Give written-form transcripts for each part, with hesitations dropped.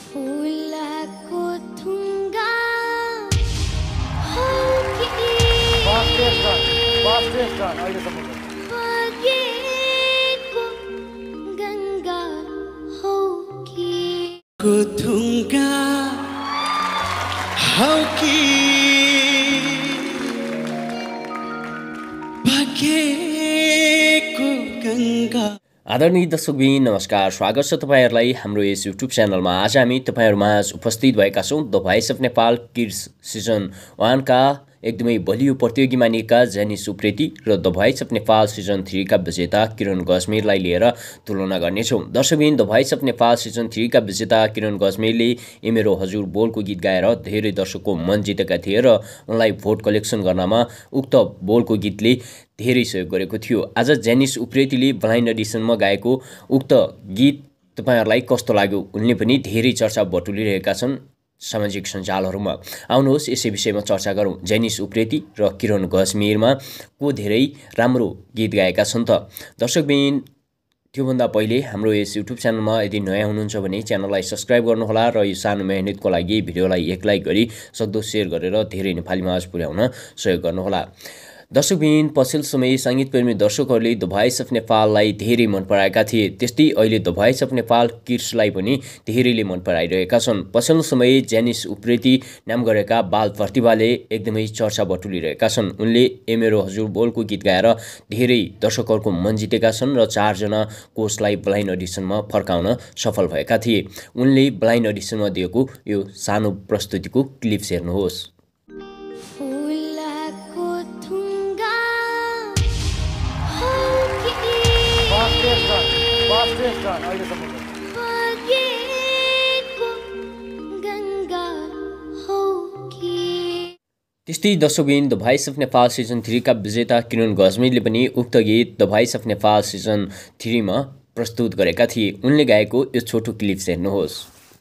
फुलको थुङ्गा हो कि बगेको गङ्गा हो कि थुङ्गा हो कि बगेको गङ्गा। आदरणीय दर्शकबिन नमस्कार, स्वागत छ तपाईहरुलाई हाम्रो यस युट्युब च्यानलमा। आज हामी तपाईहरुमाझ उपस्थित भएका छौं The voice of Nepal Kids season 1 का एकदमै बलियो प्रतियोगी मानिएका जेनिस उप्रेती र The voice of Nepal season 3 का विजेता किरण गजमेरलाई लिएर तुलना गर्नेछौं। दर्शकबिन the voice of Nepal season 3 का विजेता किरण गजमेरले ए मेरो हजुर बोलको गीत गाएर धेरै दर्शकको मन जितेका थिए र उनलाई भोट कलेक्सन गर्नमा उक्त बोलको गीतले धेरै सहयोग गरेको थियो। आज जेनिस उप्रेतीले ब्लाइन्ड एडिसनमा गाएको उक्त गीत तपाईहरुलाई कस्तो लाग्यो? उनले पनि धेरै चर्चा बटुलिरहेका छन् सामाजिक सञ्जालहरुमा। आउनुहोस् यसै विषयमा चर्चा गरौं। जेनिस उप्रेती र किरण गजमेरमा को धेरै राम्रो गीत गाएका छन् त? दर्शकबिन त्योभन्दा पहिले हाम्रो यस युट्युब च्यानलमा यदि नयाँ हुनुहुन्छ भने च्यानललाई सब्स्क्राइब गर्नुहोला र यो सानो मेहनतको लागि भिडियोलाई एक लाइक गरी सक्दो शेयर गरेर धेरै नेपाली माझ पुर्याउन सहयोग गर्नुहोला। दर्शकबिन पछिल्लो समय संगीतप्रेमी दर्शकहरूले द भोइस अफ नेपाललाई धेरै मन पराएका थिए। त्यस्तै अहिले द भोइस अफ नेपाल किड्सलाई पनि धेरैले मन पराइरहेका छन्। पछिल्लो समय जेनिस उप्रेती नाम गरेका बाल प्रतिभाले एकदमै चर्चा बटुलिरहेका छन्। उनले ए मेरो हजुर बोलको गीत गाएर धेरै दर्शकहरूको मन जितेका छन् र 4 जना कोचलाई ब्लाइन्ड अडिसनमा फर्काउन सफल भएका थिए। उनले ब्लाइन्ड अडिसनमा दिएको यो सानो प्रस्तुतिको क्लिप्स हेर्नुहोस्। त्यस्तै दर्शकबिन the voice of Nepal season 3 का विजेता किरण गजमेरले पनि उक्त गीत the voice of Nepal season 3 मा प्रस्तुत गरेका थिए। उनले गाएको यो छोटो क्लिप्स हेर्नुहोस्।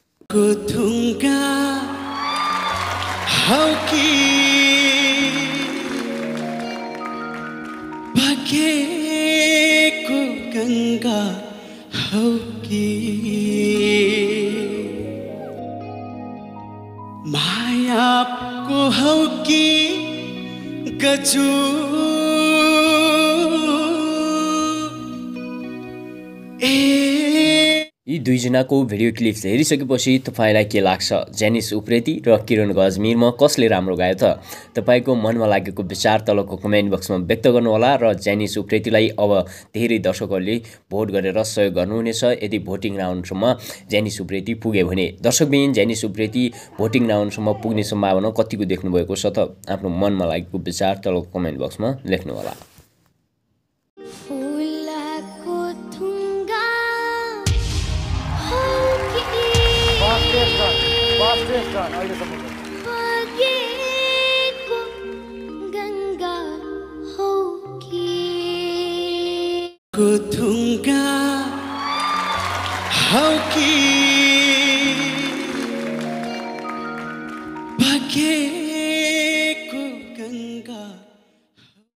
बगेको गङ्गा हो कि मायाको हो कि गजु यी दुईजनाको भिडियो क्लिप्स हेरिसकेपछि तपाईलाई के लाग्छ? जेनिस उप्रेती र किरण गजमेरमा कसले राम्रो गायो त? तपाईको मनमा लागेको विचार तलको कमेन्ट बक्समा व्यक्त गर्नुहोला र जेनिस उप्रेतीलाई अब धेरै दर्शकहरूले भोट गरेर सहयोग गर्नुहुनेछ। यदि भोटिङ राउन्डसम्म जेनिस उप्रेती पुगे भने। दर्शकबिन जेनिस उप्रेती भोटिङ राउन्डसम्म पुग्ने सम्भावना कतिको देख्नु भएको छ त? आफ्नो मनमा लागेको विचार तलको कमेन्ट बक्समा लेख्नुहोला। बगेको गङ्गा हो कि थुङ्गा हो कि बगे